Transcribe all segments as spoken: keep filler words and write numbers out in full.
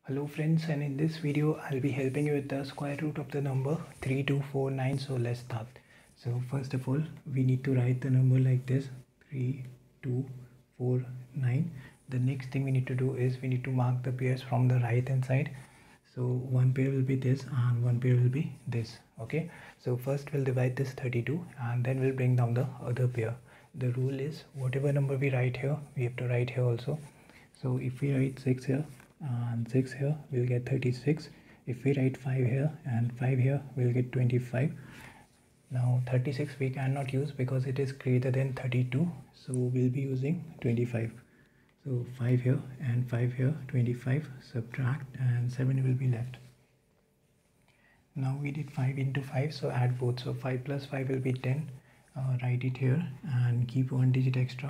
Hello friends, and in this video I'll be helping you with the square root of the number three two four nine. So let's start. So first of all we need to write the number like this, three two four nine. The next thing we need to do is we need to mark the pairs from the right hand side. So one pair will be this and one pair will be this. Okay, so first we'll divide this thirty-two and then we'll bring down the other pair. The rule is whatever number we write here we have to write here also. So if we write six here and six here, we'll get thirty-six. If we write five here and five here, we'll get twenty-five. Now thirty-six we cannot use because it is greater than thirty-two, so we'll be using twenty-five. So five here and five here, twenty-five, subtract, and seven will be left. Now we did five into five, so add both. So five plus five will be ten. Uh, write it here and keep one digit extra.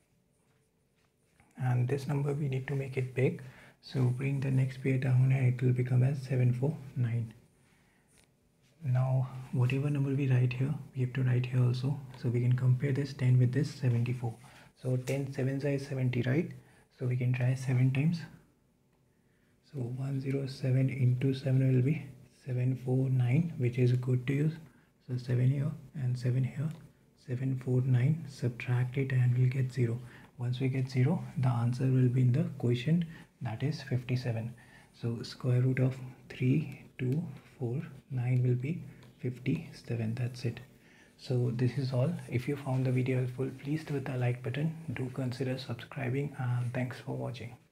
And this number we need to make it big, so bring the next pair down and it will become as seven four nine. Now whatever number we write here we have to write here also, so we can compare this ten with this seventy-four. So ten sevens is seventy, right? So we can try seven times. So one hundred seven into seven will be seven four nine, which is good to use. So seven here and seven here, seven four nine, subtract it and we'll get zero. Once we get zero, the answer will be in the quotient, that is fifty-seven. So square root of three two four nine will be fifty-seven. That's it. So this is all. If you found the video helpful, please do hit the like button. Do consider subscribing, and thanks for watching.